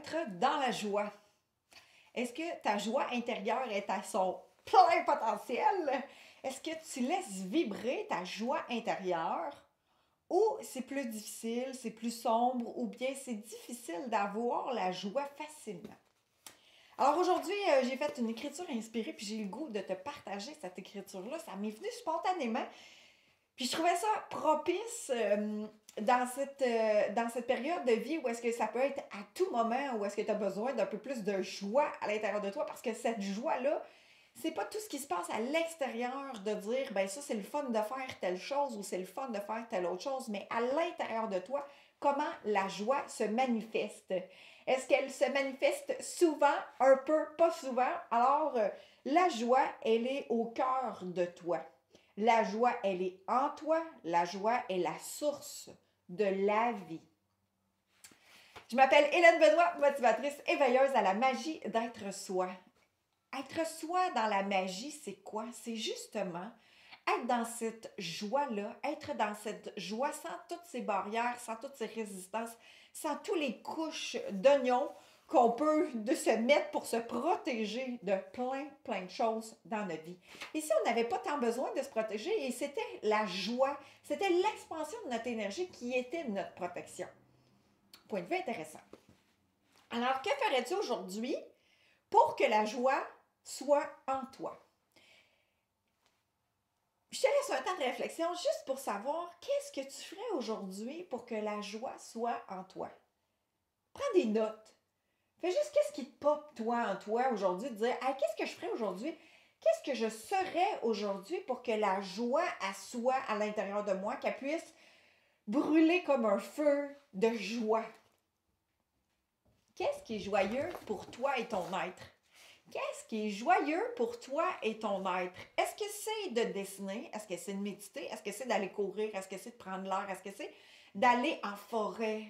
être dans la joie. Est-ce que ta joie intérieure est à son plein potentiel? Est-ce que tu laisses vibrer ta joie intérieure? Ou c'est plus difficile, c'est plus sombre, ou bien c'est difficile d'avoir la joie facilement? Alors aujourd'hui, j'ai fait une écriture inspirée, puis j'ai eu le goût de te partager cette écriture-là. Ça m'est venu spontanément. Puis je trouvais ça propice dans cette période de vie où est-ce que ça peut être à tout moment, où est-ce que tu as besoin d'un peu plus de joie à l'intérieur de toi, parce que cette joie-là, c'est pas tout ce qui se passe à l'extérieur de dire, ben ça c'est le fun de faire telle chose ou c'est le fun de faire telle autre chose, mais à l'intérieur de toi, comment la joie se manifeste. Est-ce qu'elle se manifeste souvent, un peu, pas souvent? Alors, la joie, elle est au cœur de toi. La joie, elle est en toi. La joie est la source de la vie. Je m'appelle Hélène Benoît, motivatrice éveilleuse à la magie d'être soi. Être soi dans la magie, c'est quoi? C'est justement être dans cette joie-là, être dans cette joie sans toutes ces barrières, sans toutes ces résistances, sans tous les couches d'oignons qu'on peut de se mettre pour se protéger de plein de choses dans notre vie. Ici, on n'avait pas tant besoin de se protéger et c'était la joie, c'était l'expansion de notre énergie qui était notre protection. Point de vue intéressant. Alors, que ferais-tu aujourd'hui pour que la joie soit en toi? Je te laisse un temps de réflexion juste pour savoir qu'est-ce que tu ferais aujourd'hui pour que la joie soit en toi. Prends des notes. Fais juste qu'est-ce qui te pop, toi, en toi, aujourd'hui, de dire, hey, qu'est-ce que je ferais aujourd'hui? Qu'est-ce que je serais aujourd'hui pour que la joie soit à l'intérieur de moi, qu'elle puisse brûler comme un feu de joie? Qu'est-ce qui est joyeux pour toi et ton être? Qu'est-ce qui est joyeux pour toi et ton être? Est-ce que c'est de dessiner? Est-ce que c'est de méditer? Est-ce que c'est d'aller courir? Est-ce que c'est de prendre l'air? Est-ce que c'est d'aller en forêt?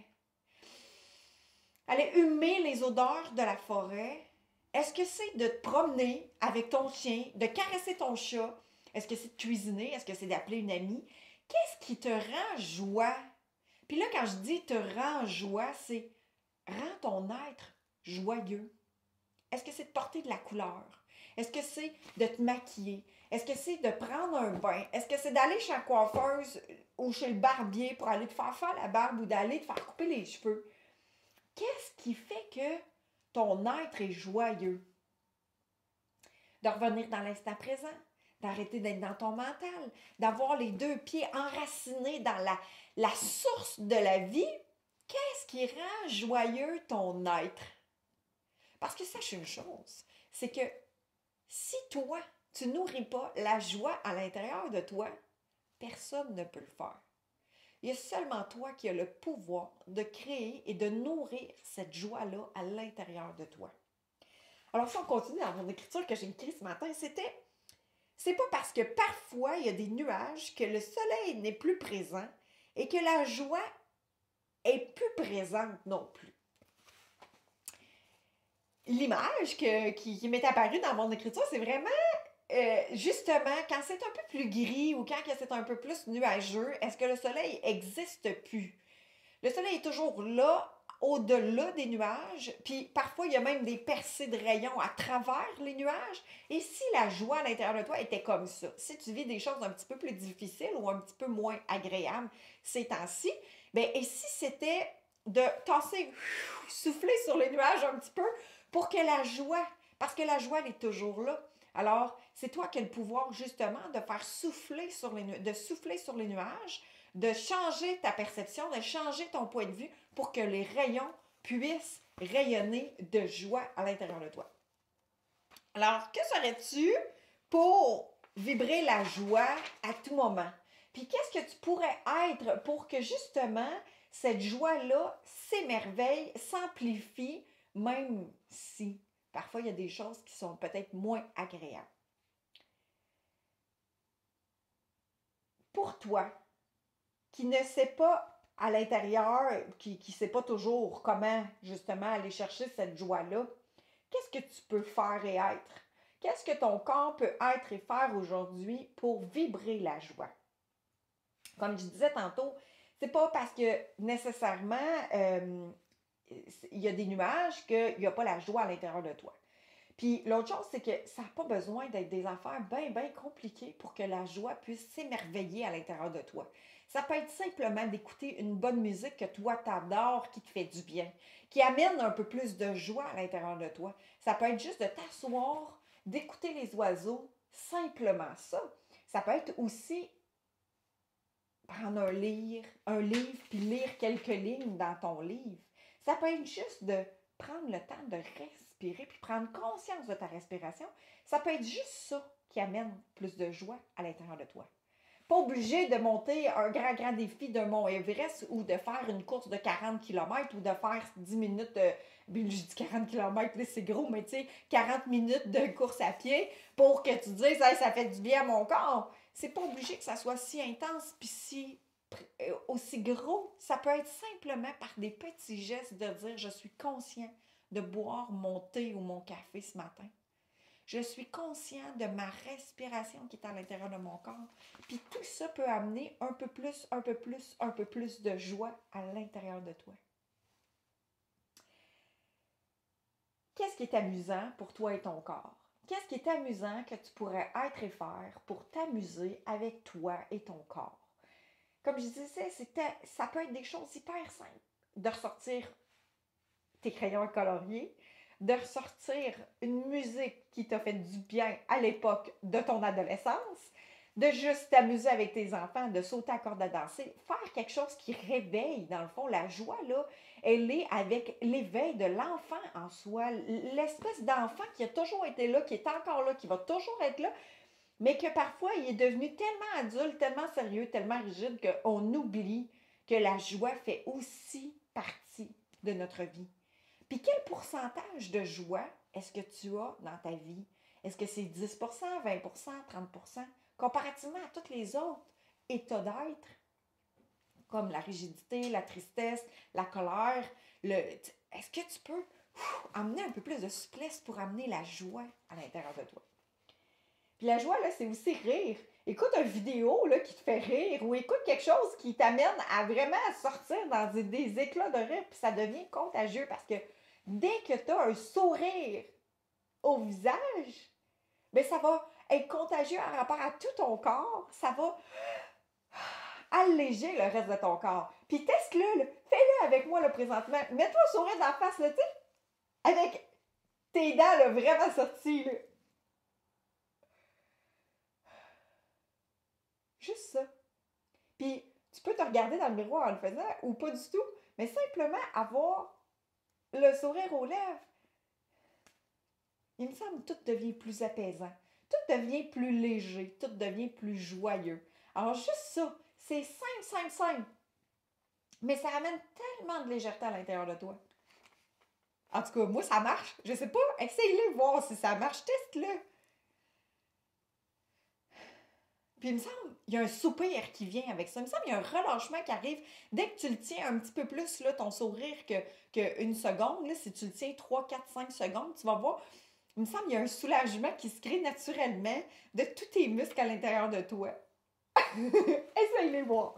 Aller humer les odeurs de la forêt? Est-ce que c'est de te promener avec ton chien, de caresser ton chat? Est-ce que c'est de cuisiner? Est-ce que c'est d'appeler une amie? Qu'est-ce qui te rend joie? Puis là, quand je dis te rend joie, c'est rend ton être joyeux. Est-ce que c'est de porter de la couleur? Est-ce que c'est de te maquiller? Est-ce que c'est de prendre un bain? Est-ce que c'est d'aller chez la coiffeuse ou chez le barbier pour aller te faire la barbe ou d'aller te faire couper les cheveux? Qu'est-ce qui fait que ton être est joyeux? De revenir dans l'instant présent, d'arrêter d'être dans ton mental, d'avoir les deux pieds enracinés dans la source de la vie. Qu'est-ce qui rend joyeux ton être? Parce que sache une chose, c'est que si toi, tu nourris pas la joie à l'intérieur de toi, personne ne peut le faire. Il y a seulement toi qui as le pouvoir de créer et de nourrir cette joie-là à l'intérieur de toi. Alors si on continue dans mon écriture que j'ai écrite ce matin, c'est pas parce que parfois il y a des nuages que le soleil n'est plus présent et que la joie est plus présente non plus. L'image qui m'est apparue dans mon écriture, c'est vraiment justement quand c'est un peu plus gris ou quand c'est un peu plus nuageux, est-ce que le soleil n'existe plus? Le soleil est toujours là, au-delà des nuages, puis parfois il y a même des percées de rayons à travers les nuages. Et si la joie à l'intérieur de toi était comme ça, si tu vis des choses un petit peu plus difficiles ou un petit peu moins agréables ces temps-ci, bien, et si c'était de tasser, souffler sur les nuages un petit peu pour que la joie, parce que la joie, elle est toujours là. Alors, c'est toi qui as le pouvoir justement de faire souffler sur les nuages, de changer ta perception, de changer ton point de vue pour que les rayons puissent rayonner de joie à l'intérieur de toi. Alors, que ferais-tu pour vibrer la joie à tout moment? Puis qu'est-ce que tu pourrais être pour que justement cette joie-là s'émerveille, s'amplifie, même si parfois il y a des choses qui sont peut-être moins agréables? Pour toi, qui ne sait pas à l'intérieur, qui ne sait pas toujours comment justement aller chercher cette joie-là, qu'est-ce que tu peux faire et être? Qu'est-ce que ton corps peut être et faire aujourd'hui pour vibrer la joie? Comme je disais tantôt, c'est pas parce que nécessairement il y a des nuages qu'il n'y a pas la joie à l'intérieur de toi. Puis l'autre chose, c'est que ça n'a pas besoin d'être des affaires bien, bien compliquées pour que la joie puisse s'émerveiller à l'intérieur de toi. Ça peut être simplement d'écouter une bonne musique que toi t'adores, qui te fait du bien, qui amène un peu plus de joie à l'intérieur de toi. Ça peut être juste de t'asseoir, d'écouter les oiseaux, simplement ça. Ça peut être aussi prendre un livre, puis lire quelques lignes dans ton livre. Ça peut être juste de prendre le temps de respirer, puis prendre conscience de ta respiration. Ça peut être juste ça qui amène plus de joie à l'intérieur de toi. Pas obligé de monter un grand défi de Mont Everest ou de faire une course de 40 km ou de faire 10 minutes de... Je dis 40 km, là, c'est gros, mais tu sais, 40 minutes de course à pied pour que tu dises hey, ça fait du bien à mon corps. C'est pas obligé que ça soit si intense puis aussi gros. Ça peut être simplement par des petits gestes de dire je suis conscient de boire mon thé ou mon café ce matin. Je suis conscient de ma respiration qui est à l'intérieur de mon corps. Puis tout ça peut amener un peu plus de joie à l'intérieur de toi. Qu'est-ce qui est amusant pour toi et ton corps? Qu'est-ce qui est amusant que tu pourrais être et faire pour t'amuser avec toi et ton corps? Comme je disais, ça peut être des choses hyper simples. De ressortir tes crayons à colorier, de ressortir une musique qui t'a fait du bien à l'époque de ton adolescence, de juste t'amuser avec tes enfants, de sauter à corde à danser, faire quelque chose qui réveille, dans le fond, la joie, là, elle est avec l'éveil de l'enfant en soi, l'espèce d'enfant qui a toujours été là, qui est encore là, qui va toujours être là, mais que parfois, il est devenu tellement adulte, tellement sérieux, tellement rigide qu'on oublie que la joie fait aussi partie de notre vie. Puis quel pourcentage de joie est-ce que tu as dans ta vie? Est-ce que c'est 10 20 30 comparativement à tous les autres états d'être, comme la rigidité, la tristesse, la colère? Est-ce que tu peux amener un peu plus de souplesse pour amener la joie à l'intérieur de toi? Puis la joie, là, c'est aussi rire. Écoute une vidéo là, qui te fait rire ou écoute quelque chose qui t'amène à vraiment sortir dans des éclats de rire, puis ça devient contagieux parce que dès que tu as un sourire au visage, bien, ça va être contagieux en rapport à tout ton corps. Ça va alléger le reste de ton corps. Puis teste-le, là. Fais-le avec moi là, présentement. Mets-toi un sourire dans la face, là, tu sais, avec tes dents là, vraiment sorties. Là. Juste ça. Puis, tu peux te regarder dans le miroir en le faisant ou pas du tout, mais simplement avoir le sourire aux lèvres. Il me semble que tout devient plus apaisant, tout devient plus léger, tout devient plus joyeux. Alors, juste ça, c'est simple, mais ça amène tellement de légèreté à l'intérieur de toi. En tout cas, moi, ça marche. Je sais pas, essaye-le, voir si ça marche, teste-le. Puis il me semble, il y a un soupir qui vient avec ça. Il me semble qu'il y a un relâchement qui arrive dès que tu le tiens un petit peu plus, là, ton sourire, qu'une seconde. Là, si tu le tiens 3, 4, 5 secondes, tu vas voir, il me semble qu'il y a un soulagement qui se crée naturellement de tous tes muscles à l'intérieur de toi. Essaye-les voir.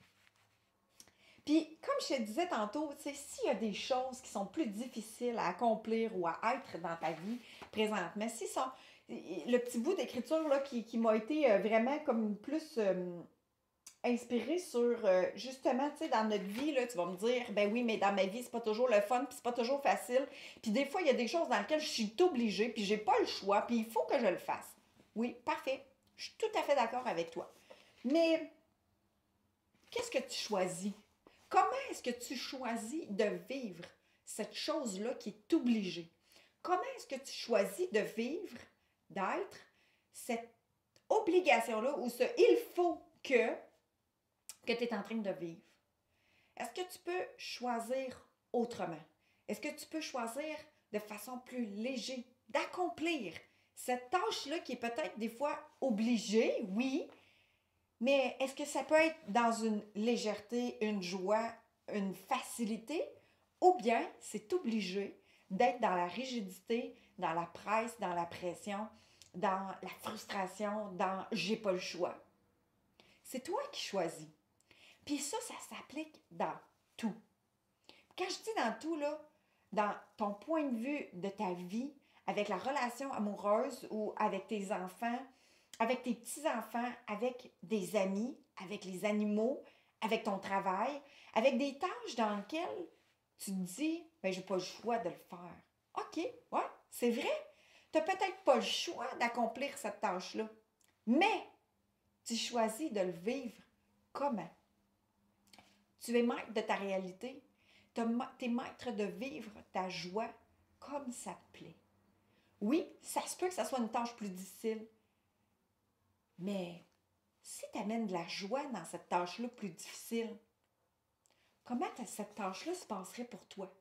Puis, comme je te disais tantôt, s'il y a des choses qui sont plus difficiles à accomplir ou à être dans ta vie présentement, si sont le petit bout d'écriture là, qui m'a été vraiment comme plus inspiré sur justement, tu sais, dans notre vie, là, tu vas me dire, ben oui, mais dans ma vie, c'est pas toujours le fun, puis c'est pas toujours facile. Puis des fois, il y a des choses dans lesquelles je suis obligée, puis j'ai pas le choix, puis il faut que je le fasse. Oui, parfait. Je suis tout à fait d'accord avec toi. Mais qu'est-ce que tu choisis? Comment est-ce que tu choisis de vivre cette chose-là qui est obligée? Comment est-ce que tu choisis de vivre, d'être cette obligation-là ou ce il faut que tu es en train de vivre? Est-ce que tu peux choisir autrement? Est-ce que tu peux choisir de façon plus légère d'accomplir cette tâche-là qui est peut-être des fois obligée, oui, mais est-ce que ça peut être dans une légèreté, une joie, une facilité, ou bien c'est obligé d'être dans la rigidité, dans la presse, dans la pression, dans la frustration, dans j'ai pas le choix. C'est toi qui choisis. Puis ça s'applique dans tout. Quand je dis dans tout, là, dans ton point de vue de ta vie, avec la relation amoureuse ou avec tes enfants, avec tes petits-enfants, avec des amis, avec les animaux, avec ton travail, avec des tâches dans lesquelles tu te dis, ben, j'ai pas le choix de le faire. OK, ouais, c'est vrai. Tu n'as peut-être pas le choix d'accomplir cette tâche-là, mais tu choisis de le vivre comment? Tu es maître de ta réalité. Tu es maître de vivre ta joie comme ça te plaît. Oui, ça se peut que ça soit une tâche plus difficile, mais si tu amènes de la joie dans cette tâche-là plus difficile, comment cette tâche-là se passerait pour toi?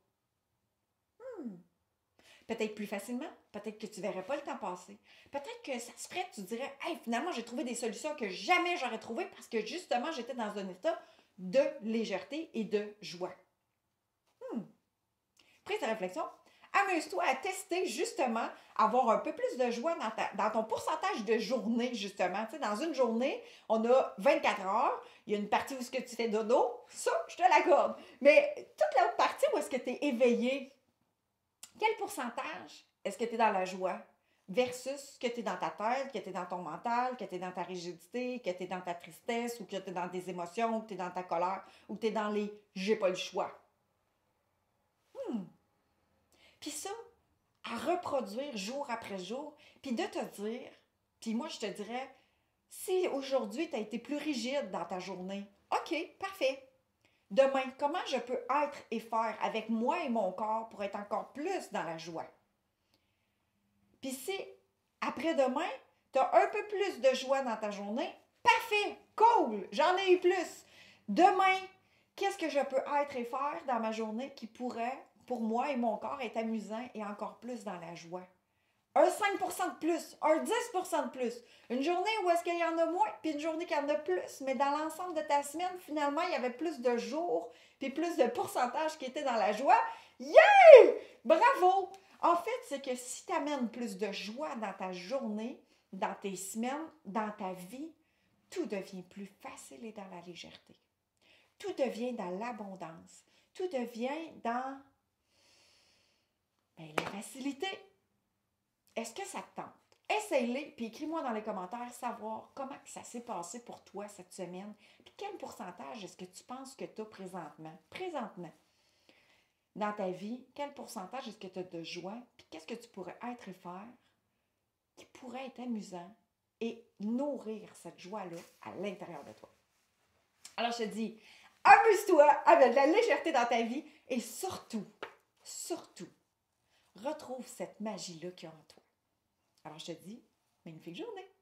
Peut-être plus facilement, peut-être que tu ne verrais pas le temps passer. Peut-être que ça se ferait, tu dirais, hey, finalement, j'ai trouvé des solutions que jamais j'aurais trouvées parce que justement, j'étais dans un état de légèreté et de joie. Prise de réflexion, amuse-toi à tester justement, avoir un peu plus de joie dans ton pourcentage de journée, justement. Tu sais, dans une journée, on a 24 heures, il y a une partie où est-ce que tu fais dodo, ça, je te l'accorde. Mais toute l'autre partie où est-ce que tu es éveillé, quel pourcentage est-ce que tu es dans la joie versus que tu es dans ta tête, que tu es dans ton mental, que tu es dans ta rigidité, que tu es dans ta tristesse ou que tu es dans des émotions, ou que tu es dans ta colère ou que tu es dans les j'ai pas le choix. Puis ça, à reproduire jour après jour, puis de te dire, puis moi je te dirais, si aujourd'hui tu as été plus rigide dans ta journée, OK, parfait. Demain, comment je peux être et faire avec moi et mon corps pour être encore plus dans la joie? Puis si après-demain, tu as un peu plus de joie dans ta journée, parfait, cool, j'en ai eu plus. Demain, qu'est-ce que je peux être et faire dans ma journée qui pourrait, pour moi et mon corps, être amusant et encore plus dans la joie? Un 5% de plus, un 10% de plus. Une journée où est-ce qu'il y en a moins, puis une journée qu'il y en a plus, mais dans l'ensemble de ta semaine, finalement, il y avait plus de jours, puis plus de pourcentage qui étaient dans la joie. Yeah! Bravo! En fait, c'est que si tu amènes plus de joie dans ta journée, dans tes semaines, dans ta vie, tout devient plus facile et dans la légèreté. Tout devient dans l'abondance. Tout devient dans la facilité. Est-ce que ça te tente? Essaye-les, puis écris-moi dans les commentaires savoir comment ça s'est passé pour toi cette semaine, puis quel pourcentage est-ce que tu penses que tu as présentement, dans ta vie, quel pourcentage est-ce que tu as de joie, puis qu'est-ce que tu pourrais être et faire qui pourrait être amusant et nourrir cette joie-là à l'intérieur de toi. Alors je te dis, amuse-toi avec de la légèreté dans ta vie et surtout, retrouve cette magie-là qu'il y a en toi. Alors je te dis, magnifique journée!